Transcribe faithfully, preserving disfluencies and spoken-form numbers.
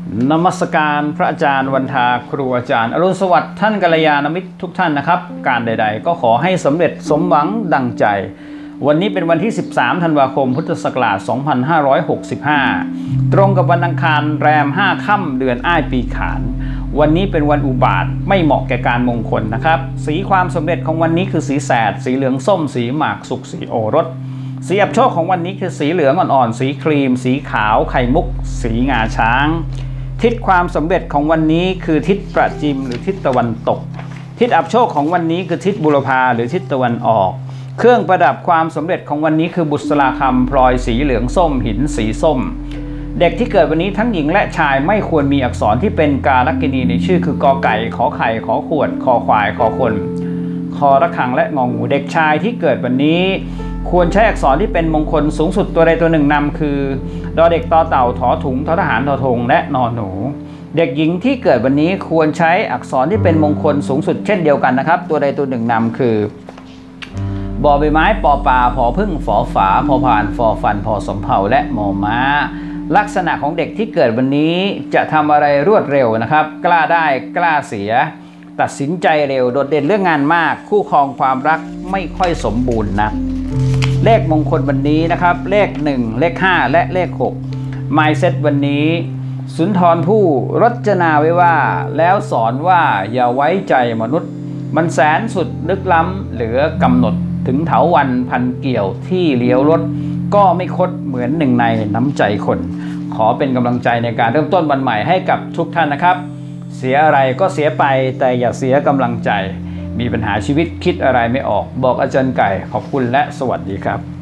นมัสการพระอาจารย์วันทาครูอาจารย์อรุณสวัสดิ์ท่านกัลยาณมิตรทุกท่านนะครับการใดๆก็ขอให้สำเร็จสมหวังดังใจวันนี้เป็นวันที่สิบสามธันวาคมพุทธศักราชสองพันห้าร้อยหกสิบห้าตรงกับวันอังคารแรมห้าค่ำเดือนอ้ายปีขานวันนี้เป็นวันอุบาทไม่เหมาะแก่การมงคลนะครับสีความสำเร็จของวันนี้คือสีแสดสีเหลืองส้มสีหมากสุกสีโอรสสีอับโชคของวันนี้คือสีเหลืองอ่อนๆสีครีมสีขาวไข่มุกสีงาช้างทิศความสำเร็จของวันนี้คือทิศประจิมหรือทิศตะวันตกทิศอับโชคของวันนี้คือทิศบุรพาหรือทิศตะวันออกเครื่องประดับความสำเร็จของวันนี้คือบุษราคำพลอยสีเหลืองส้มหินสีส้มเด็กที่เกิดวันนี้ทั้งหญิงและชายไม่ควรมีอักษรที่เป็นกาลกิณีในชื่อคือกอไก่ขอไข่ขอขวดคอควายคอคนคอระฆังและงองูเด็กชายที่เกิดวันนี้ควรใช้อักษรที่เป็นมงคลสูงสุดตัวใดตัวหนึ่งนำคือดอเด็กตอเต่าถอถุงททหารทอธงและนอหนูเด็กหญิงที่เกิดวันนี้ควรใช้อักษรที่เป็นมงคลสูงสุดเช่นเดียวกันนะครับตัวใดตัวหนึ่งนำคือบอใบไม้ปอปลาพอพึ่งฝอฝาพอผ่านฟอฟันพอสมเภาและมอม้าลักษณะของเด็กที่เกิดวันนี้จะทำอะไรรวดเร็วนะครับกล้าได้กล้าเสียตัดสินใจเร็วโดดเด่นเรื่องงานมากคู่ครองความรักไม่ค่อยสมบูรณ์นะเลขมงคลวันนี้นะครับเลขหนึ่งเลขห้าและเลขหก Mindset วันนี้สุนทรภู่รจนาไว้ว่าแล้วสอนว่าอย่าไว้ใจมนุษย์มันแสนสุดลึกล้ำเหลือกำหนดถึงเถาวัลย์พันเกี่ยวที่เลี้ยวรถก็ไม่คดเหมือนหนึ่งในน้ำใจคนขอเป็นกำลังใจในการเริ่มต้นวันใหม่ให้กับทุกท่านนะครับเสียอะไรก็เสียไปแต่อย่าเสียกำลังใจมีปัญหาชีวิตคิดอะไรไม่ออกบอกอาจารย์ไก่ขอบคุณและสวัสดีครับ